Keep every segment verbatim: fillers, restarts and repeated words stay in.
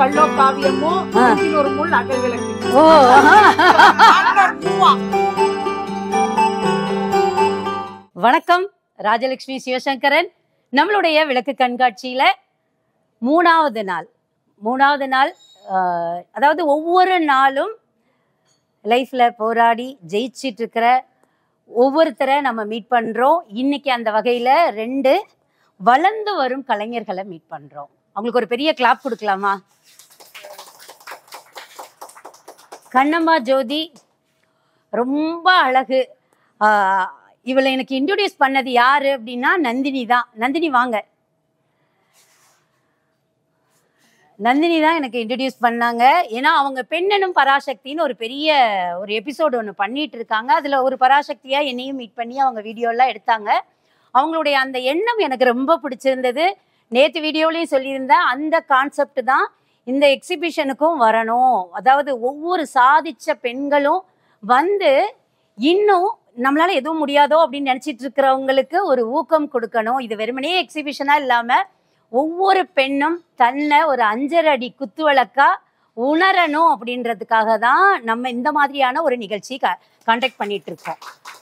கள்ளோ காவியமோ ஒரு முள் அகல் விளக்கு. வணக்கம், ராஜலட்சுமி சிவசங்கரன். நம்மளுடைய விளக்கு கண்காட்சியில மூணாவது நாள் மூணாவது நாள் அதாவது ஒவ்வொரு நாளும் லைஃப்ல போராடி ஜெயிச்சிட்டு இருக்கிற ஒவ்வொருத்தரை நம்ம மீட் பண்றோம். இன்னைக்கு அந்த வகையில ரெண்டு வளர்ந்து வரும் கலைஞர்களை மீட் பண்றோம். அவங்களுக்கு ஒரு பெரிய கிளாப் கொடுக்கலாமா? கண்ணம்மா ஜோதி ரொம்ப அழகு. ஆஹ் இவளை எனக்கு இன்ட்ரோடியூஸ் பண்ணது யாரு அப்படின்னா நந்தினி தான். நந்தினி வாங்க. நந்தினி தான் எனக்கு இன்ட்ரடியூஸ் பண்ணாங்க. ஏன்னா அவங்க பெண்ணெனும் பராசக்தின்னு ஒரு பெரிய ஒரு எபிசோடு ஒன்று பண்ணிட்டு இருக்காங்க. அதுல ஒரு பராசக்தியா என்னையும் மீட் பண்ணி அவங்க வீடியோலாம் எடுத்தாங்க. அவங்களுடைய அந்த எண்ணம் எனக்கு ரொம்ப பிடிச்சிருந்தது. நேற்று வீடியோலையும் சொல்லியிருந்தேன், அந்த கான்செப்ட் தான் இந்த எக்ஸிபிஷனுக்கும் வரணும். அதாவது ஒவ்வொரு சாதிச்ச பெண்களும் வந்து இன்னும் நம்மளால எதுவும் முடியாதோ அப்படின்னு நினைச்சிட்டு இருக்கிறவங்களுக்கு ஒரு ஊக்கம் கொடுக்கணும். இது வெறுமனே எக்ஸிபிஷனா இல்லாம ஒவ்வொரு பெண்ணும் தன்னை ஒரு அஞ்சரை அடி குத்துவிளக்கா உணரணும் அப்படின்றதுக்காக தான் நம்ம இந்த மாதிரியான ஒரு நிகழ்ச்சி கான்டாக்ட் பண்ணிட்டு இருக்கோம்.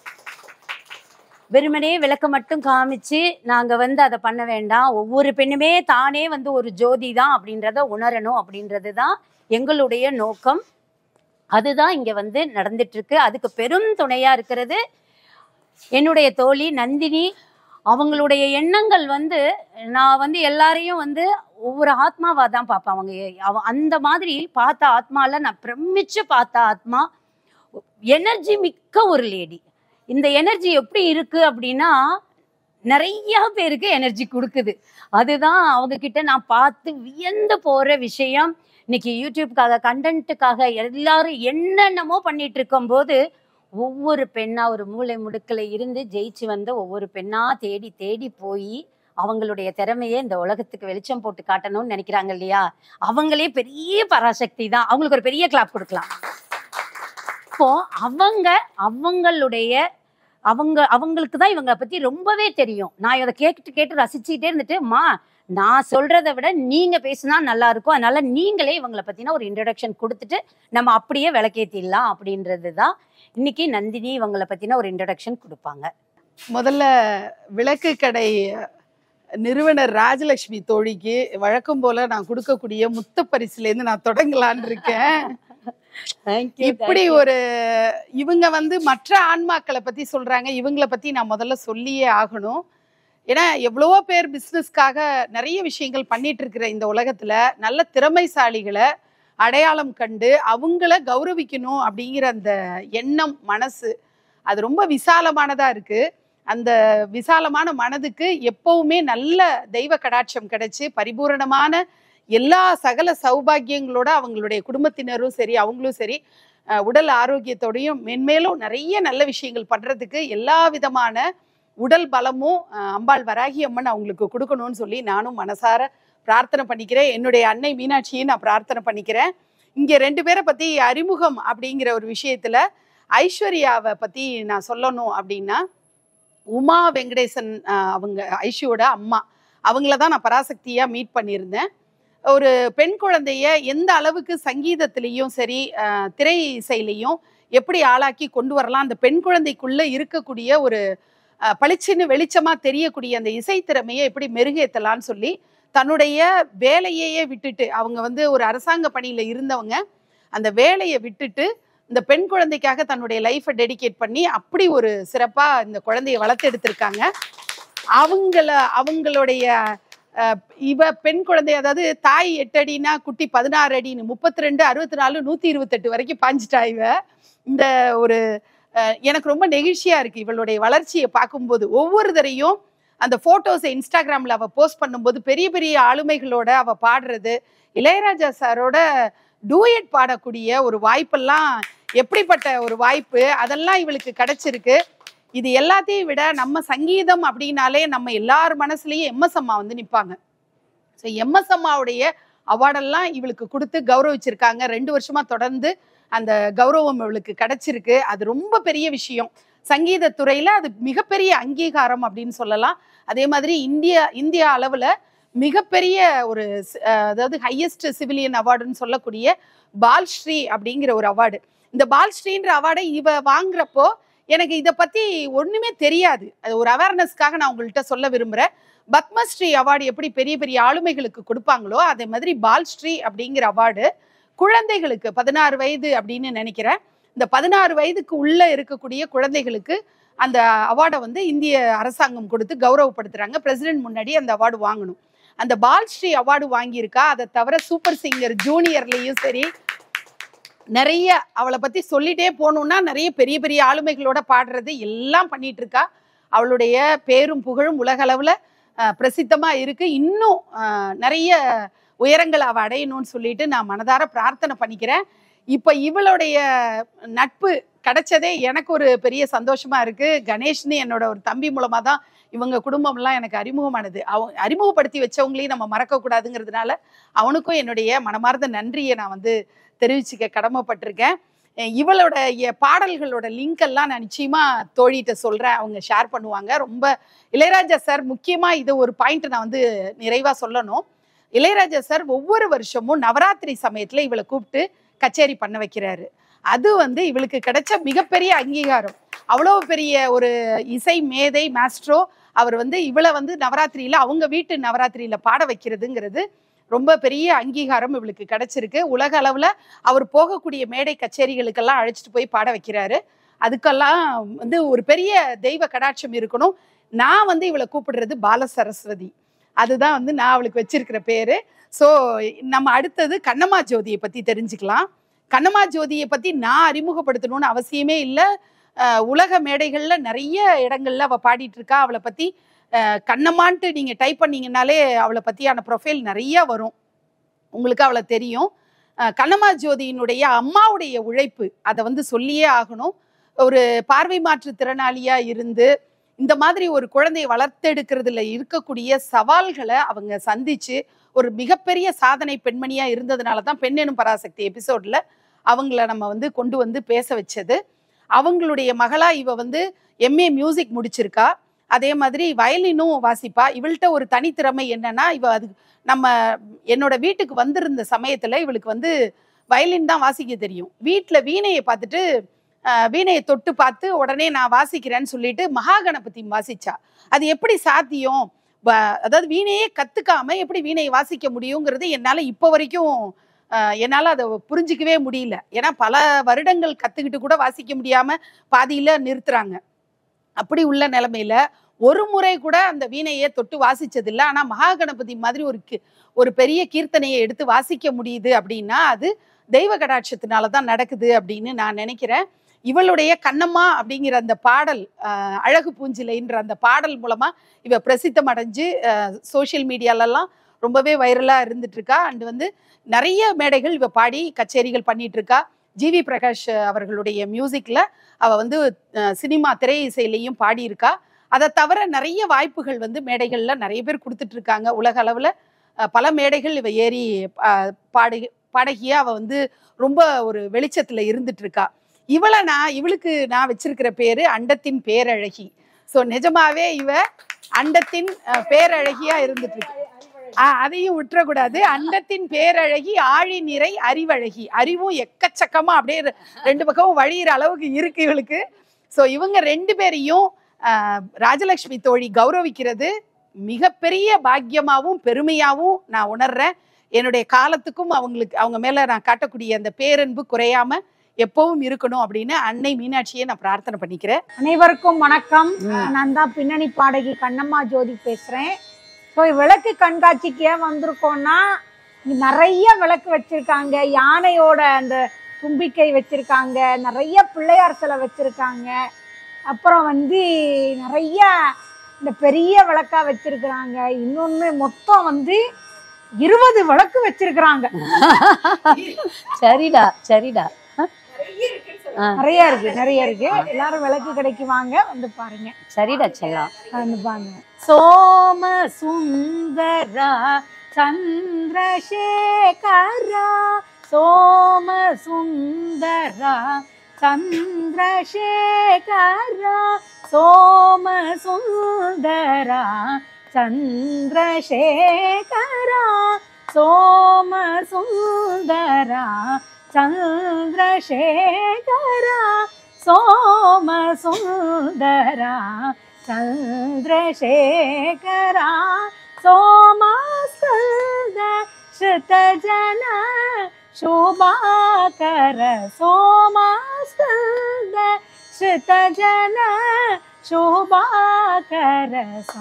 வெறுமனே விளக்க மட்டும் காமிச்சு நாங்க வந்து அதை பண்ண வேண்டாம். ஒவ்வொரு பெண்ணுமே தானே வந்து ஒரு ஜோதி தான் அப்படின்றத உணரணும் அப்படின்றது தான் எங்களுடைய நோக்கம். அதுதான் இங்க வந்து நடந்துட்டு இருக்கு. அதுக்கு பெரும் துணையா இருக்கிறது என்னுடைய தோழி நந்தினி. அவங்களுடைய எண்ணங்கள் வந்து நான் வந்து எல்லாரையும் வந்து ஒவ்வொரு ஆத்மாவா தான் பார்ப்பேன். அவங்க அந்த மாதிரி பார்த்த ஆத்மால நான் பிரமிச்சு பார்த்த ஆத்மா. எனர்ஜி மிக்க ஒரு லேடி. இந்த எனர்ஜி எப்படி இருக்கு அப்படின்னா நிறைய பேருக்கு எனர்ஜி கொடுக்குது. அதுதான் அவங்க கிட்ட நான் பார்த்து வியந்து போற விஷயம். இன்னைக்கு யூடியூப்காக கண்டென்ட்டுக்காக எல்லாரும் என்னென்னமோ பண்ணிட்டு இருக்கும் போது ஒவ்வொரு பெண்ணா ஒரு மூளை முடுக்கல இருந்து ஜெயிச்சு வந்த ஒவ்வொரு பெண்ணா தேடி தேடி போய் அவங்களுடைய திறமையை இந்த உலகத்துக்கு வெளிச்சம் போட்டு காட்டணும்னு நினைக்கிறாங்க இல்லையா? அவங்களே பெரிய பராசக்தி தான். அவங்களுக்கு ஒரு பெரிய கிளாப் கொடுக்கலாம். இப்போ அவங்க அவங்களுடைய அவங்க அவங்களுக்கு தான் இவங்களை பத்தி ரொம்பவே தெரியும். நான் இதை கேட்டு கேட்டு ரசிச்சுக்கிட்டே இருந்துட்டு, மா நான் சொல்றதை விட நீங்க பேசினா நல்லா இருக்கும், அதனால நீங்களே இவங்களை பத்தினா ஒரு இன்ட்ரடக்ஷன் கொடுத்துட்டு நம்ம அப்படியே விளக்கேத்திடலாம் அப்படின்றது தான் இன்னைக்கு நந்தினி இவங்களை பத்தின ஒரு இன்ட்ரடக்ஷன் கொடுப்பாங்க. முதல்ல விளக்கு கடை நிறுவனர் ராஜலட்சுமி தோழிக்கு வழக்கம் போல நான் கொடுக்கக்கூடிய முத்த பரிசுல இருந்து நான் தொடங்கலான் இருக்கேன். இப்படி ஒரு இவங்க வந்து மற்ற ஆன்மாக்களை பத்தி சொல்றாங்க, இவங்களை பத்தி நான் முதல்ல சொல்லியே ஆகணும். ஏன்னா எவ்வளவோ பேர் பிஸ்னஸ்க்காக நிறைய விஷயங்கள் பண்ணிட்டு இருக்கிற இந்த உலகத்துல நல்ல திறமைசாலிகளை அடையாளம் கண்டு அவங்கள கௌரவிக்கணும் அப்படிங்கிற அந்த எண்ணம், மனசு அது ரொம்ப விசாலமானதா இருக்கு. அந்த விசாலமான மனதுக்கு எப்பவுமே நல்ல தெய்வ கடாட்சம் கிடைச்சு பரிபூரணமான எல்லா சகல சௌபாகியங்களோட அவங்களுடைய குடும்பத்தினரும் சரி அவங்களும் சரி உடல் ஆரோக்கியத்தோடையும் மென்மேலும் நிறைய நல்ல விஷயங்கள் பண்றதுக்கு எல்லா விதமான உடல் பலமும் அம்பாள் வராகி அம்மன் அவங்களுக்கு கொடுக்கணும்னு சொல்லி நானும் மனசார பிரார்த்தனை பண்ணிக்கிறேன். என்னுடைய அன்னை மீனாட்சியை நான் பிரார்த்தனை பண்ணிக்கிறேன். இங்க ரெண்டு பேரை பத்தி அறிமுகம் அப்படிங்கிற ஒரு விஷயத்துல ஐஸ்வர்யாவை பத்தி நான் சொல்லணும் அப்படின்னா, உமா வெங்கடேசன் அவங்க ஐஷுவோட அம்மா, அவங்கள தான் நான் பராசக்தியா மீட் பண்ணியிருந்தேன். ஒரு பெண் குழந்தைய எந்த அளவுக்கு சங்கீதத்திலையும் சரி திரை இசையிலையும் எப்படி ஆளாக்கி கொண்டு வரலாம், அந்த பெண் குழந்தைக்குள்ள இருக்கக்கூடிய ஒரு பளிச்சுன்னு வெளிச்சமா தெரியக்கூடிய அந்த இசை திறமையை எப்படி மெருகேற்றலான்னு சொல்லி தன்னுடைய வேலையே விட்டுட்டு, அவங்க வந்து ஒரு அரசாங்க பணியில இருந்தவங்க, அந்த வேலையை விட்டுட்டு இந்த பெண் குழந்தைக்காக தன்னுடைய லைஃபை டெடிகேட் பண்ணி அப்படி ஒரு சிறப்பா இந்த குழந்தைய வளர்த்து எடுத்திருக்காங்க. அவங்கள அவங்களுடைய இவ பெண் குழந்தை, அதாவது தாய் எட்டு அடினா குட்டி பதினாறு அடின்னு முப்பத்தி ரெண்டு அறுபத்தி நாலு நூத்தி இருபத்தி எட்டு வரைக்கும் பாஞ்சிட்டா இவ. இந்த ஒரு எனக்கு ரொம்ப நெகிழ்ச்சியா இருக்கு இவளுடைய வளர்ச்சியை பார்க்கும்போது. ஒவ்வொரு தரையும் அந்த போட்டோஸை இன்ஸ்டாகிராம்ல அவ போஸ்ட் பண்ணும்போது பெரிய பெரிய ஆளுமைகளோட அவ பாடுறது, இளையராஜா சாரோட டூயட் பாடக்கூடிய ஒரு வாய்ப்பெல்லாம் எப்படிப்பட்ட ஒரு வாய்ப்பு அதெல்லாம் இவளுக்கு கிடைச்சிருக்கு. இது எல்லாத்தையும் விட நம்ம சங்கீதம் அப்படின்னாலே நம்ம எல்லார் மனசுலயும் எம்எஸ் அம்மா வந்து நிற்பாங்க. ஸோ எம்எஸ் அம்மாவுடைய அவார்டெல்லாம் இவளுக்கு கொடுத்து கௌரவிச்சிருக்காங்க. ரெண்டு வருஷமா தொடர்ந்து அந்த கௌரவம் இவளுக்கு கிடைச்சிருக்கு. அது ரொம்ப பெரிய விஷயம். சங்கீத துறையில அது மிகப்பெரிய அங்கீகாரம் அப்படின்னு சொல்லலாம். அதே மாதிரி இந்தியா இந்தியா அளவுல மிகப்பெரிய ஒரு அதாவது ஹையஸ்ட் சிவிலியன் அவார்டுன்னு சொல்லக்கூடிய பால்ஸ்ரீ அப்படிங்கிற ஒரு அவார்டு. இந்த பால்ஸ்ரீன்ற அவார்டை இவ வாங்குறப்போ எனக்கு இதை பத்தி ஒண்ணுமே தெரியாது. அது ஒரு அவேர்னஸ்க்காக நான் உங்கள்கிட்ட சொல்ல விரும்புறேன். பத்மஸ்ரீ அவார்டு எப்படி பெரிய பெரிய ஆளுமைகளுக்கு கொடுப்பாங்களோ அதே மாதிரி பால்ஸ்ரீ அப்படிங்கிற அவார்டு குழந்தைகளுக்கு பதினாறு வயது அப்படின்னு நினைக்கிறேன். இந்த பதினாறு வயதுக்கு உள்ள இருக்கக்கூடிய குழந்தைகளுக்கு அந்த அவார்டை வந்து இந்திய அரசாங்கம் கொடுத்து கௌரவப்படுத்துறாங்க. பிரசிடென்ட் முன்னாடி அந்த அவார்டு வாங்கணும். அந்த பால்ஸ்ரீ அவார்டு வாங்கியிருக்கா. அதை தவிர சூப்பர் சிங்கர் ஜூனியர்லயும் சரி நிறைய அவளை பத்தி சொல்லிட்டே போகணும்னா நிறைய பெரிய பெரிய ஆளுமைகளோட பாடுறது எல்லாம் பண்ணிட்டு இருக்கா. அவளுடைய பேரும் புகழும் உலக அளவுல பிரசித்தமா இருக்கு. இன்னும் நிறைய உயரங்களை அவ அடையணும்னு சொல்லிட்டு நான் மனதார பிரார்த்தனை பண்ணிக்கிறேன். இப்ப இவளுடைய நட்பு கிடைச்சதே எனக்கு ஒரு பெரிய சந்தோஷமா இருக்கு. கணேஷ்னு என்னோட ஒரு தம்பி மூலமா தான் இவங்க குடும்பம் எல்லாம் எனக்கு அறிமுகமானது. அவங்க அறிமுகப்படுத்தி வச்சவங்களையும் நம்ம மறக்க கூடாதுங்கிறதுனால அவனுக்கும் என்னுடைய மனமார்ந்த நன்றியை நான் வந்து தெரிவிச்சுக்க கடமைப்பட்டிருக்கேன். இவளோட பாடல்களோட லிங்க் எல்லாம் நான் நிச்சயமா தோழிகிட்ட சொல்றேன், அவங்க ஷேர் பண்ணுவாங்க. ரொம்ப இளையராஜா சார் முக்கியமா இது ஒரு பாயிண்ட் நான் வந்து நிறைவா சொல்லணும். இளையராஜா சார் ஒவ்வொரு வருஷமும் நவராத்திரி சமயத்துல இவளை கூப்பிட்டு கச்சேரி பண்ண வைக்கிறாரு. அது வந்து இவளுக்கு கிடைச்ச மிகப்பெரிய அங்கீகாரம். அவ்வளோ பெரிய ஒரு இசை மேதை மாஸ்ட்ரோ அவர் வந்து இவளை வந்து நவராத்திரியில அவங்க வீட்டு நவராத்திரியில பாட வைக்கிறதுங்கிறது ரொம்ப பெரிய அங்கீகாரம் இவளுக்கு கிடைச்சிருக்கு. உலக அளவுல அவர் போகக்கூடிய மேடை கச்சேரிகளுக்கெல்லாம் அழைச்சிட்டு போய் பாட வைக்கிறாரு. அதுக்கெல்லாம் வந்து ஒரு பெரிய தெய்வ கடாட்சம் இருக்கணும். நான் வந்து இவளை கூப்பிடுறது பால சரஸ்வதி, அதுதான் வந்து நான் அவளுக்கு வச்சிருக்கிற பேரு. ஸோ நம்ம அடுத்தது கண்ணம்மா ஜோதியை பத்தி தெரிஞ்சுக்கலாம். கண்ணம்மா ஜோதியை பத்தி நான் அறிமுகப்படுத்தணும்னு அவசியமே இல்லை. உலக மேடைகள்ல நிறைய இடங்கள்ல அவ பாடிட்டு இருக்கா. அவளை பத்தி கண்ணம்மான்ட்டு நீங்க டைப் பண்ணீங்கன்னாலே அவளை பத்தியான ப்ரொஃபைல் நிறைய வரும், உங்களுக்கு அவளை தெரியும். கண்ணம்மா ஜோதியினுடைய அம்மாவுடைய உழைப்பு அதை வந்து சொல்லியே ஆகணும். ஒரு பார்வை மாற்று திறனாளியா இருந்து இந்த மாதிரி ஒரு குழந்தையை வளர்த்தெடுக்கிறதுல இருக்கக்கூடிய சவால்களை அவங்க சந்திச்சு ஒரு மிகப்பெரிய சாதனை பெண்மணியா இருந்ததுனால தான் பெண் எனும் பராசக்தி எபிசோட்ல அவங்கள நம்ம வந்து கொண்டு வந்து பேச வச்சது. அவங்களுடைய மகளா இவ வந்து எம்ஏ மியூசிக் முடிச்சிருக்கா. அதே மாதிரி வயலினும் வாசிப்பா. இவள்கிட்ட ஒரு தனித்திறமை என்னன்னா, இவ அது நம்ம என்னோட வீட்டுக்கு வந்திருந்த சமயத்துல இவளுக்கு வந்து வயலின் தான் வாசிக்க தெரியும். வீட்டுல வீணையை பார்த்துட்டு வீணையை தொட்டு பார்த்து உடனே நான் வாசிக்கிறேன்னு சொல்லிட்டு மகாகணபதி வாசிச்சா. அது எப்படி சாத்தியம்? அதாவது வீணையே கத்துக்காம எப்படி வீணையை வாசிக்க முடியுங்கிறது என்னால இப்போ வரைக்கும் என்னால அதை புரிஞ்சிக்கவே முடியல. ஏன்னா பல வருடங்கள் கத்துக்கிட்டு கூட வாசிக்க முடியாம பாதியில நிறுத்துறாங்க. அப்படி உள்ள நிலைமையில ஒரு முறை கூட அந்த வீணையை தொட்டு வாசிச்சதில்லை. ஆனா மகாகணபதி மாதிரி ஒரு ஒரு பெரிய கீர்த்தனையை எடுத்து வாசிக்க முடியுது அப்படின்னா அது தெய்வ கடாட்சத்தினாலதான் நடக்குது அப்படின்னு நான் நினைக்கிறேன். இவளுடைய கண்ணம்மா அப்படிங்கிற அந்த பாடல், அஹ் அழகு பூஞ்சிலைன்ற அந்த பாடல் மூலமா இவ பிரசித்தம் அடைஞ்சு சோசியல் மீடியாலெல்லாம் ரொம்பவே வைரலா இருந்துட்டு இருக்கா. அண்ட் வந்து நிறைய மேடைகள் இவ பாடி கச்சேரிகள் பண்ணிட்டு இருக்கா. ஜிவி பிரகாஷ் அவர்களுடைய மியூசிக்ல அவ வந்து சினிமா திரை இசையிலையும் பாடியிருக்கா. அதை தவிர நிறைய வாய்ப்புகள் வந்து மேடைகள்ல நிறைய பேர் கொடுத்துட்டு இருக்காங்க. உலக அளவுல பல மேடைகள் இவ ஏறி பாடு பாடகியா அவ வந்து ரொம்ப ஒரு வெளிச்சத்துல இருந்துட்டு இருக்கா. இவளை நான் இவளுக்கு நான் வச்சிருக்கிற பேரு அண்டத்தின் பேரழகி. ஸோ நிஜமாவே இவ அண்டத்தின் பேரழகியா இருந்துட்டு இருக்கு. ஆஹ் அதையும் விட்டுறக்கூடாது. அண்டத்தின் பேரழகி, ஆழி நிறை அறிவழகி. அறிவும் எக்கச்சக்கமா அப்படியே ரெண்டு பக்கமும் வழியிற அளவுக்கு இருக்கு இவளுக்கு. ஸோ இவங்க ரெண்டு பேரையும் ஆஹ் ராஜலட்சுமி தோழி கௌரவிக்கிறது மிகப்பெரிய பாக்கியமாவும் பெருமையாவும் நான் உணர்றேன். என்னுடைய காலத்துக்கும் அவங்களுக்கு அவங்க மேல நான் காட்டக்கூடிய அந்த பேரன்பு குறையாம எப்பவும் இருக்கணும் அப்படின்னு அன்னை மீனாட்சியை நான் பிரார்த்தனை பண்ணிக்கிறேன். அனைவருக்கும் வணக்கம். நான் தான் பின்னணி பாடகி கண்ணம்மா ஜோதி பேசுறேன். ஸோ விளக்கு கண்காட்சிக்கு ஏன் வந்திருக்கோம்னா, நிறைய விளக்கு வச்சிருக்காங்க, யானையோட அந்த தும்பிக்கை வச்சிருக்காங்க, நிறைய பிள்ளையார் சிலை வச்சிருக்காங்க, அப்புறம் வந்து நிறைய இந்த பெரிய விளக்கா வச்சிருக்கிறாங்க. இன்னொன்னு மொத்தம் வந்து இருபது விளக்கு வச்சிருக்கிறாங்க. சரிடா சரிடா நிறைய இருக்கு நிறைய இருக்கு. எல்லாரும் விளக்கு கடைக்கு வாங்க, வந்து பாருங்க. சரிடா செல்லாம் வந்து பாருங்க. சோம சுந்தரா சந்திரசேகரா, சோம சுந்தரா சந்திரசேகரா, சோம சுந்தரா சந்திரசேகரா சோமசுந்தரா சந்திரசேகரா சோமசுந்தரா சந்திரசேகரா சோமஸ்கந்த ஸ்ருதஜன ಶೋಭಾಕರ ಸೋಮಾಸ್ಕಂದ ಶ್ರುತಜನ ಶೋಭಾಕರ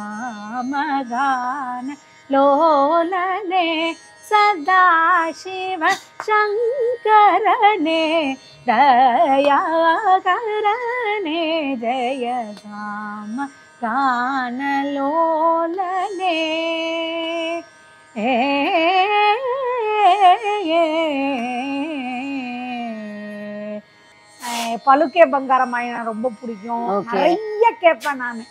ಸಾಮಗಾನ ಲೋಲನೆ ಸದಾಶಿವ ಶಂಕರನೆ ದಯಾಕರನೆ ಜಯ ಸಾಮ ಗಾನ ಲೋಲನೆ ಏ பழுக்கே பங்காரமாய் எனக்கு ரொம்ப பிடிக்கும். நிறைய கேட்பேன் நானு.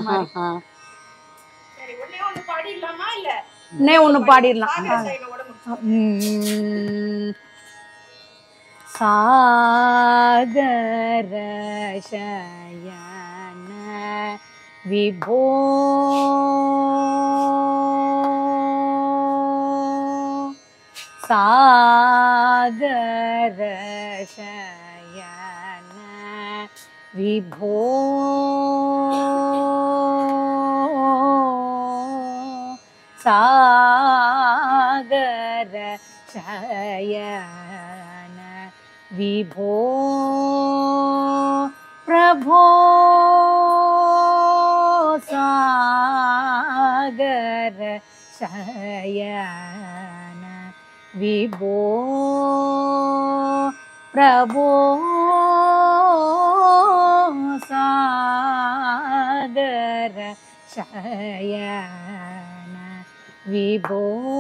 இன்னே ஒண்ணு பாடிடலாம். சாகர சயன விபோ சாகர சயன விபோ சாகர சயன விபோ பிரபோ சாகர சயன விபோ பிரபோ சாகர சயன விபோ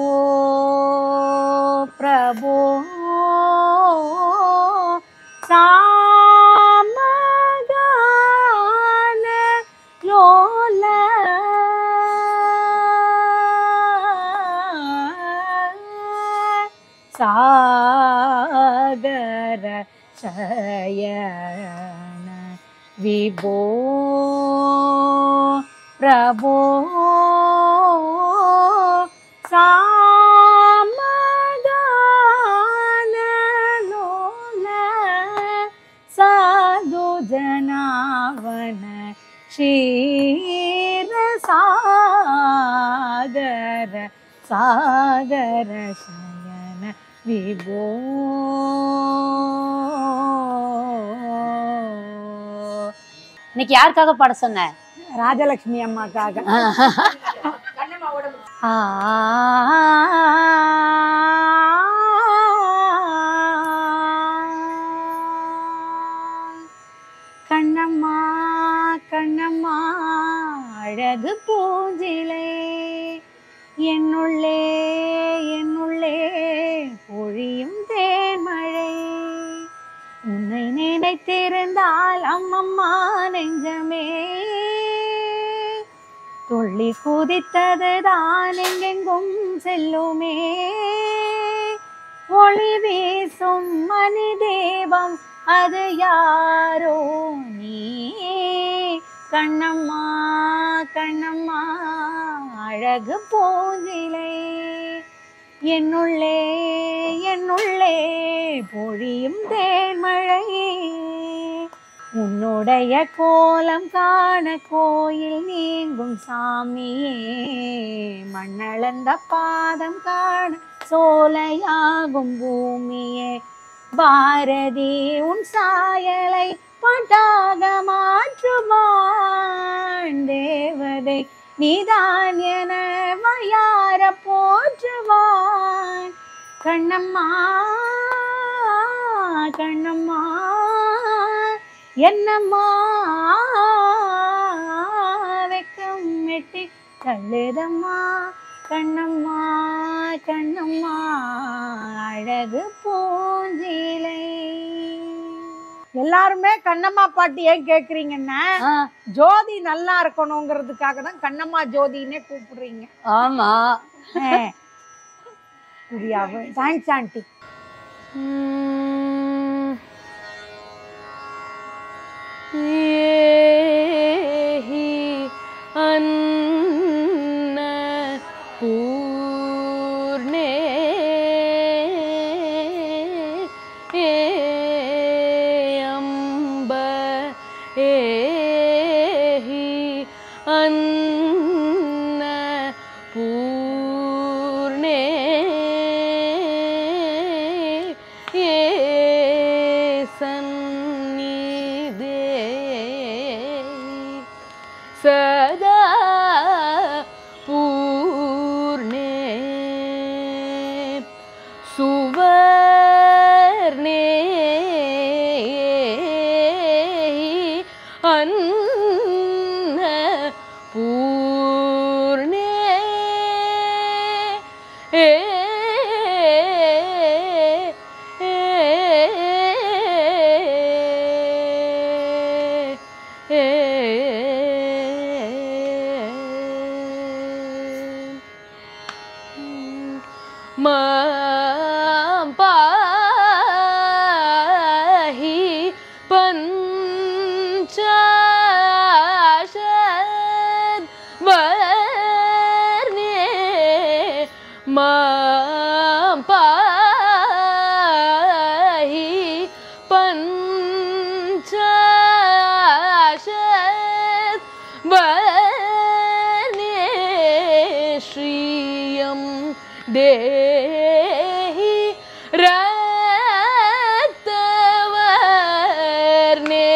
பிரபோ சாமகான லோல சாகர சயன விபோ பிரபோ சாமகான லோல சாது ஜனாவன ஷீர சாகர சாகர சயன விபோ இன்னைக்கு யாருக்காக பாட சொன்ன? ராஜலட்சுமி அம்மாக்காக. கண்ணம்மா கண்ணம்மா அழகு பூஞ்சிலே என்னுள்ளே என்னுள்ளே பொழியும் தேன்மழை உன்னை நினைத்திருந்தால் அம்மம்மா நெஞ்சமே துள்ளி குதித்தது தான் எங்கெங்கும் செல்லுமே ஒளி வீசும் மணி தேவம் அது யாரோ நீ கண்ணம்மா கண்ணம்மா அழகு பூஞ்சிலே என்னுள்ளே என்னுள்ளே பொழியும் தேன்மழை உன்னுடைய கோலம் காண கோயில் நீங்கும் சாமியே மண்ணளந்த பாதம் காண சோலையாகும் பூமியே பாரதி உன் சாயலை பாட்டாக மாற்றுவான் தேவதை நீதான் என வயார போற்றுவான் கண்ணம்மா கண்ணம்மா என்னம்மா வெக்கம் மெட்டி தள்ளுதம்மா கண்ணம்மா கண்ணம்மா அழகு பூஞ்சிலை. எல்லாருமே கண்ணம்மா பாட்டு ஏன் கேக்குறீங்கன்னா ஜோதி நல்லா இருக்கணுங்கிறதுக்காக தான் கண்ணம்மா ஜோதினே கூப்பிடுறீங்க. ஆமா தேங்க்ஸ் ஆண்டி. ஏஹி அன்ன அன்ன பூர்ணே சந்நிதே சதா பூர்ணே சுவர்ணே அன்ன பூர்ணே ஏ மாம் பாஹி பஞ்சாஷத் வர்ணே மாம் பாஹி பஞ்சாஷத் வர்ணே ஸ்ரீயம் தேஹி ரக்தவர்ணே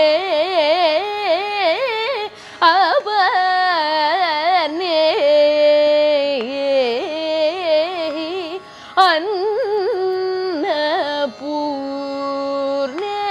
அபர்ணே அன்னபூர்ணே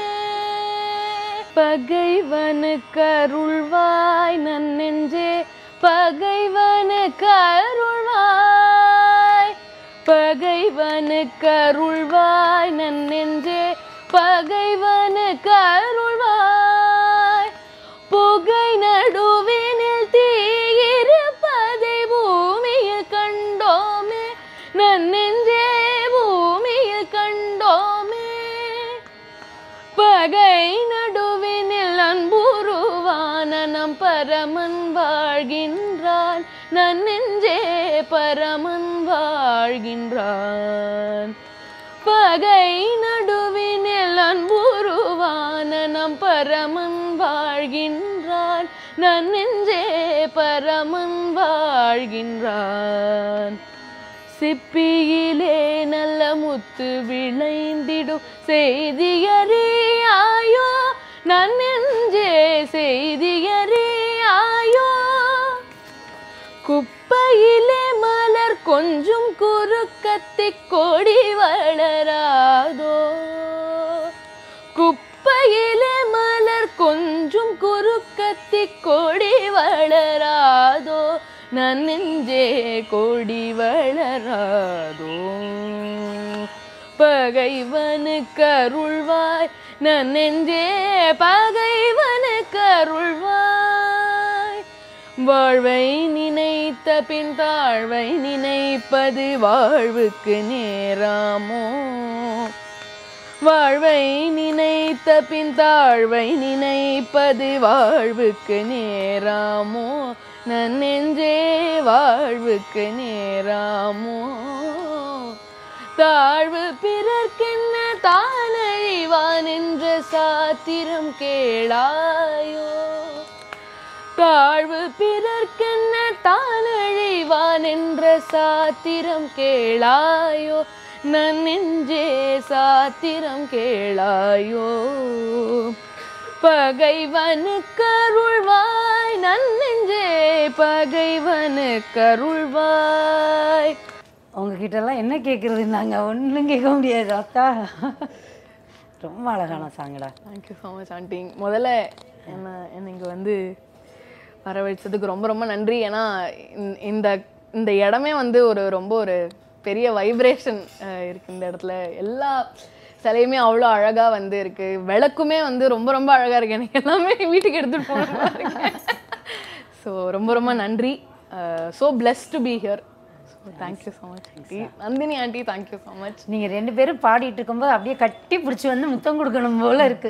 பகைவனுக்கு அருள்வாய் நன்னெஞ்சே பகைவனுக்கு அருள்வாய் பகைவனுக்கு அருள்வாய் நன்னெஞ்சே பகைவனுக்கு அருள்வாய் புகை நடுவினில் தீயிருப்பதை பூமியில் கண்டோமே நன்னெஞ்சே பூமியில் கண்டோமே பகை நடுவினில் அன்புருவான நம் பரமன் வாழ்கின்றான் நன்னெஞ்சே பரமன் வாழ்கின்றான் பகை நடுவினில் அன்புருவான நம் பரமன் வாழ்கின்றான் நன்னெஞ்சே பரமன் வாழ்கின்றான் சிப்பியிலே நல்ல முத்து விளைந்திடும் செய்தியறியாயோ நன்னெஞ்சே செய்தியறியாயோ குப்பையிலே மலர் கொஞ்சம் குறுக்கத்தி கொடி வளராதோ குப்பையிலே மலர் கொஞ்சம் குறுக்கத்தி கொடி வளராதோ நன்னெஞ்சே கொடி வளராதோ பகைவனுக்கு அருள்வாய் நன்னெஞ்சே பகைவனுக்கு அருள்வாய் வாழ்வை நினைத்த பின் தாழ்வை நினைப்பது வாழ்வுக்கு நேராமோ வாழ்வை நினைத்த பின் தாழ்வை நினைப்பது வாழ்வுக்கு நேராமோ நன்னெஞ்சே வாழ்வுக்கு நேராமோ தாழ்வு பிறர்க்கென்ன தானழிவான் என்ற சாத்திரம் கேளாயோ தாழ்வு பிறர்க்கென்ன தானழிவான் என்ற சாத்திரம் கேளாயோ நன்னெஞ்சே சாத்திரம் கேளாயோ பகைவனுக்கு அருள்வாய் நன்னெஞ்சே பகைவனுக்கு அருள்வாய் உங்ககிட்ட எல்லாம் என்ன கேட்குறது நாங்கள் ஒன்றும் கேட்க முடியாது அக்கா ரொம்ப அழகான சாங்கடா. Thank you so much aunty. முதல்ல என்ன என்னை இங்கே வந்து வரவழைச்சதுக்கு ரொம்ப ரொம்ப நன்றி. ஏன்னா இந்த இந்த இடமே வந்து ஒரு ரொம்ப ஒரு பெரிய வைப்ரேஷன் இருக்குது இந்த இடத்துல. எல்லா சிலையுமே அவ்வளோ அழகாக வந்து இருக்குது. விளக்குமே வந்து ரொம்ப ரொம்ப அழகாக இருக்குது. எனக்கு எல்லாமே வீட்டுக்கு எடுத்துகிட்டு போகணும் இருக்கேன். ஸோ ரொம்ப ரொம்ப நன்றி. So blessed to be here. Thank you so much aunty. Nandini aunty thank you so much. நீங்கள் ரெண்டு பேரும் பாடிட்டு இருக்கும்போது அப்படியே கட்டி பிடிச்சி வந்து முத்தம் கொடுக்கணும் போல இருக்கு.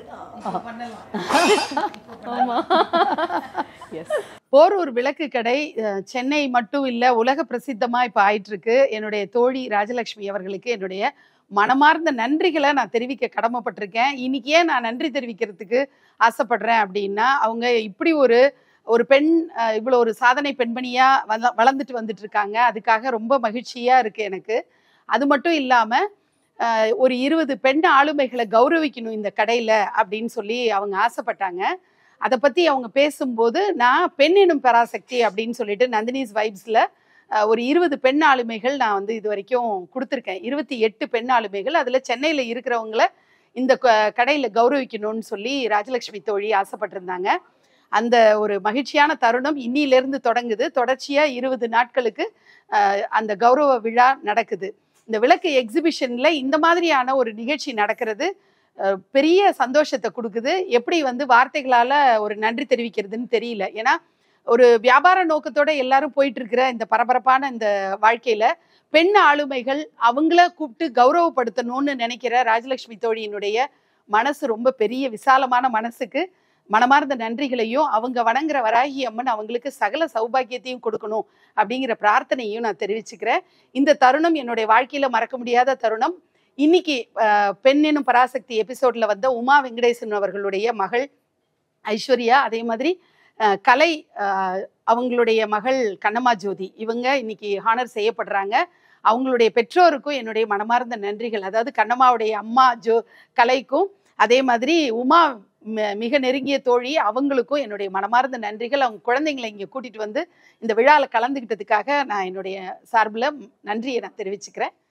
ஆமாம். எஸ். போரூர் விளக்கு கடை சென்னை மட்டும் இல்லை, உலக பிரசித்தமாக இப்போ ஆயிட்டு இருக்கு. என்னுடைய தோழி ராஜலட்சுமி அவர்களுக்கு என்னுடைய மனமார்ந்த நன்றிகளை நான் தெரிவிக்க கடமைப்பட்டிருக்கேன். இன்னைக்கு ஏன் நான் நன்றி தெரிவிக்கிறதுக்கு ஆசைப்படுறேன் அப்படின்னா, அவங்க இப்படி ஒரு ஒரு பெண் அஹ், இவ்வளோ ஒரு சாதனை பெண்மணியா வள வளர்ந்துட்டு வந்துட்டு இருக்காங்க. அதுக்காக ரொம்ப மகிழ்ச்சியா இருக்கு எனக்கு. அது மட்டும் இல்லாம அஹ், ஒரு இருபது பெண் ஆளுமைகளை கௌரவிக்கணும் இந்த கடையில அப்படின்னு சொல்லி அவங்க ஆசைப்பட்டாங்க. அதை பத்தி அவங்க பேசும்போது நான் பெண் எனும் பராசக்தி அப்படின்னு சொல்லிட்டு நந்தினிஸ் வைப்ஸ்ல ஒரு இருபது பெண் ஆளுமைகள் நான் வந்து இது வரைக்கும் கொடுத்துருக்கேன். இருபத்தி எட்டு பெண் ஆளுமைகள். அதுல சென்னையில இருக்கிறவங்கள இந்த க- கடையில கௌரவிக்கணும்னு சொல்லி ராஜலட்சுமி தோழி ஆசைப்பட்டிருந்தாங்க. அந்த ஒரு மகிழ்ச்சியான தருணம் இன்னிலிருந்து தொடங்குது. தொடர்ச்சியா இருபது நாட்களுக்கு அஹ், அந்த கௌரவ விழா நடக்குது. இந்த விளக்கு எக்ஸிபிஷன்ல இந்த மாதிரியான ஒரு நிகழ்ச்சி நடக்கிறது அஹ், பெரிய சந்தோஷத்தை கொடுக்குது. எப்படி வந்து வார்த்தைகளால ஒரு நன்றி தெரிவிக்கிறதுன்னு தெரியல. ஏன்னா ஒரு வியாபார நோக்கத்தோட எல்லாரும் போயிட்டு இருக்கிற இந்த பரபரப்பான இந்த வாழ்க்கையில பெண் ஆளுமைகள் அவங்கள கூப்பிட்டு கௌரவப்படுத்தணும்னு நினைக்கிற ராஜலட்சுமி தோழியினுடைய மனசு ரொம்ப பெரிய விசாலமான மனசுக்கு மனமார்ந்த நன்றிகளையும், அவங்க வணங்குற வராகி அம்மன் அவங்களுக்கு சகல சௌபாக்கியத்தையும் கொடுக்கணும் அப்படிங்கிற பிரார்த்தனையும் நான் தெரிவிச்சுக்கிறேன். இந்த தருணம் என்னுடைய வாழ்க்கையில மறக்க முடியாத தருணம். இன்னைக்கு அஹ், பெண் எனும் பராசக்தி எபிசோட்ல வந்த உமா வெங்கடேசன் அவர்களுடைய மகள் ஐஸ்வர்யா, அதே மாதிரி அஹ், கலை அஹ், அவங்களுடைய மகள் கண்ணம்மா ஜோதி, இவங்க இன்னைக்கு ஹானர் செய்யப்படுறாங்க. அவங்களுடைய பெற்றோருக்கும் என்னுடைய மனமார்ந்த நன்றிகள். அதாவது கண்ணம்மாவுடைய அம்மா ஜோ கலைக்கும், அதே மாதிரி உமா ம- மிக நெருங்கிய தோழி அவங்களுக்கும் என்னுடைய மனமார்ந்த நன்றிகள். அவங்க குழந்தைங்களை இங்கே கூட்டிட்டு வந்து இந்த விழாவில் கலந்துக்கிட்டதுக்காக நான் என்னுடைய சார்பில் நன்றியை நான் தெரிவிச்சுக்கிறேன்.